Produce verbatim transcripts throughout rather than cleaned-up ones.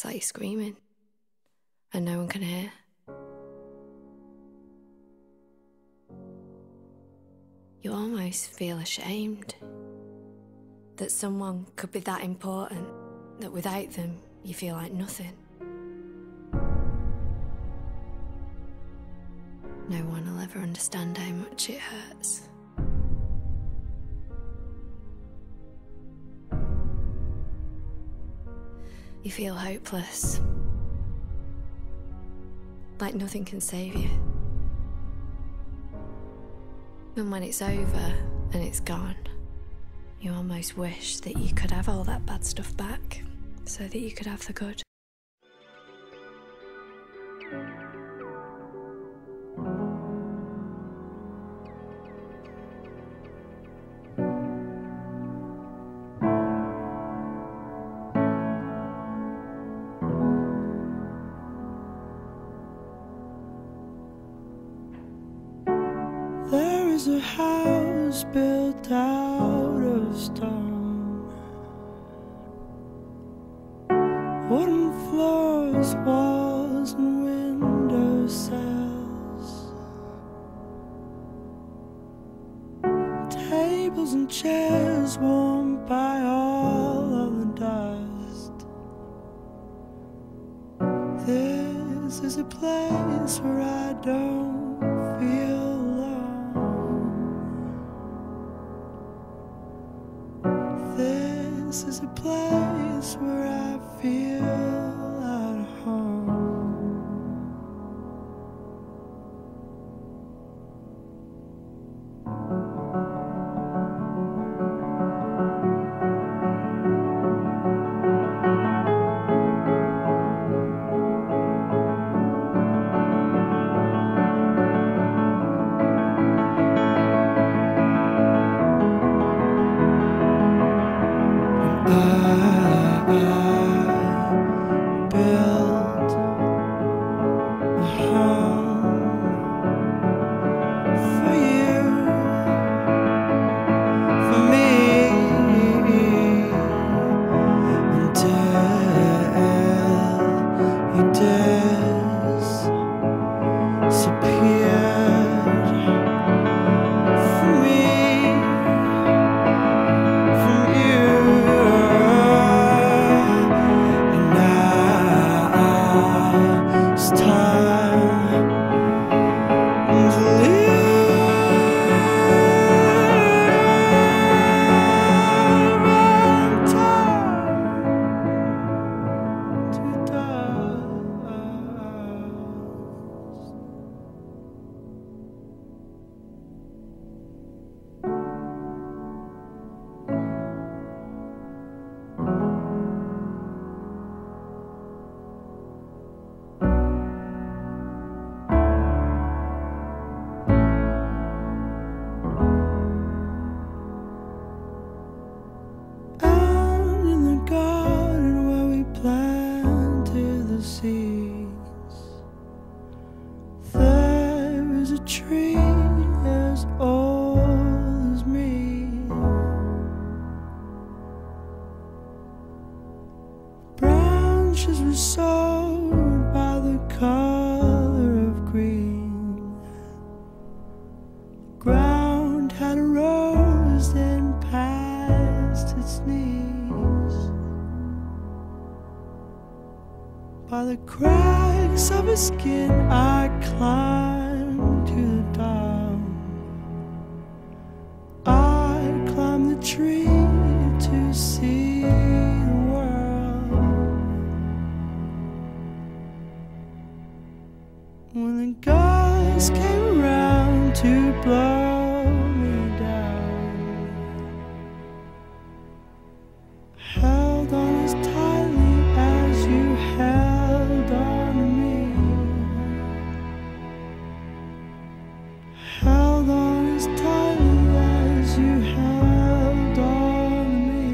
It's like you're screaming and no one can hear. You almost feel ashamed that someone could be that important, that without them you feel like nothing. No one will ever understand how much it hurts. You feel hopeless, like nothing can save you. And when it's over and it's gone, you almost wish that you could have all that bad stuff back so that you could have the good. There is a house built out of stone, wooden floors, walls and window sills, tables and chairs warmed by all of the dust. This is a place where I don't feel This is a place where I feel at home. I, I built a home for you, for me, until you disappeared from me. It's time to live and time to dust. Out in the garden where we planted the seeds, there is a tree as old as me. Branches were sown by the color of green. The ground had rose and past its knees. By the cracks of his skin I climbed to the top. I climbed the tree to see the world. When the guys came around to blow me down, held on as tightly as you held on to me, held on as tightly as you held on to me.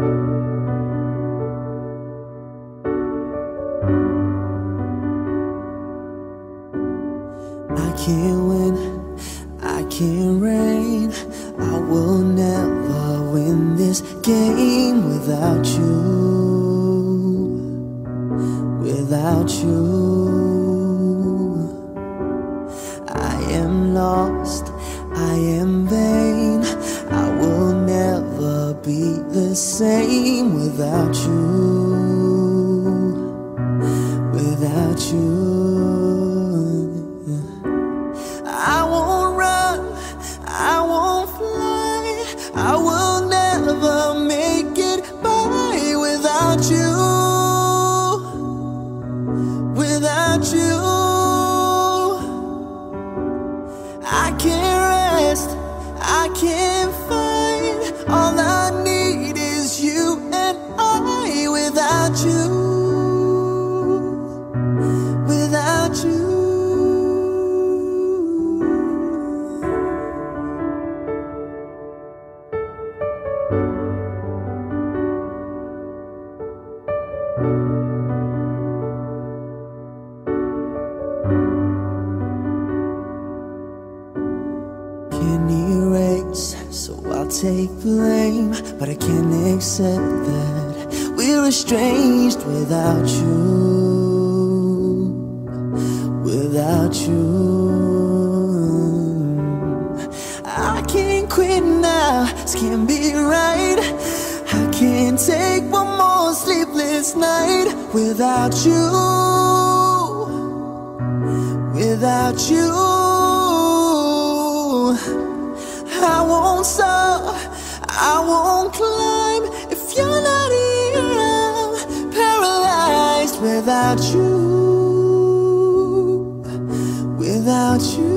I can't win, I can't reign. I will never win this game without you, without you. I am lost, I am vain. I will never be the same without you, without you. I won't run, I won't fly. I will never make it by without you, without you. I can't rest, I can't find. All I need is you and I. Without you, without you. Can't erase, so I'll take blame, but I can't accept that we're estranged without you, without you. I can't quit now, this can't be right. I can't take one more sleepless night without you, without you. I won't stop, I won't climb if you're not here. I'm paralyzed without you, without you.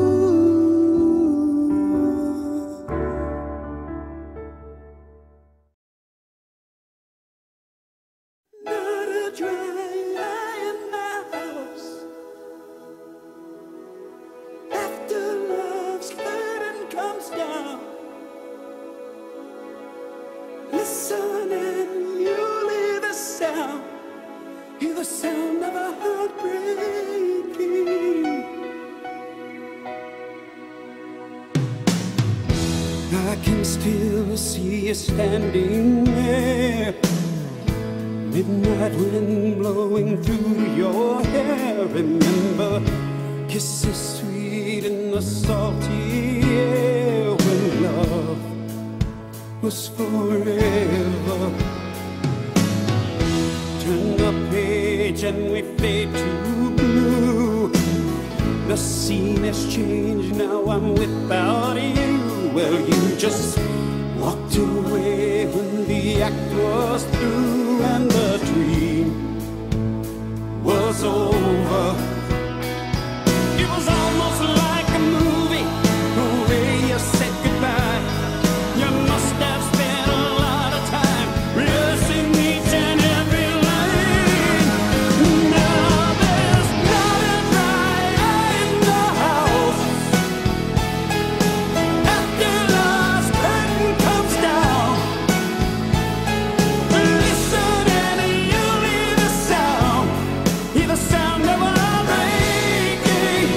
Not a dry eye in the house after love's curtain comes down. Listen and you'll hear the sound, hear the sound of a heart breaking. I can still see you standing there, midnight wind blowing through your hair. Remember kisses sweet in the salty air when love was forever. Turn the page and we fade to blue. The scene has changed, now I'm without you. Well, you just walked away when the act was through and the dream was over. It was almost like a movie, the way you said goodbye. You must have spent a lot of time rehearsing each and every line. Now there's not a dry eye in the house after last curtain comes down. Listen and you'll hear the sound, hear the sound of a breaking,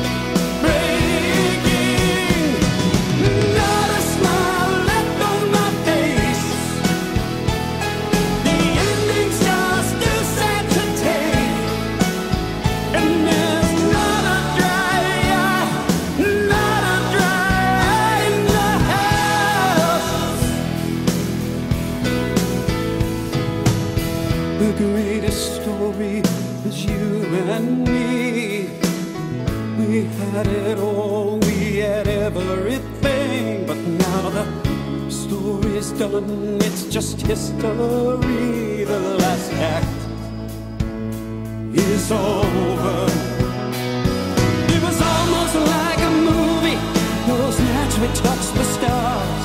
breaking. Not a smile left on my face. The ending's just too sad to take. And there's not a dry eye, not a dry eye in the house. The greatest story was you and me. We had it all, we had everything. But now the story's done, it's just history. The last act is over. It was almost like a movie, those nights we touched the stars.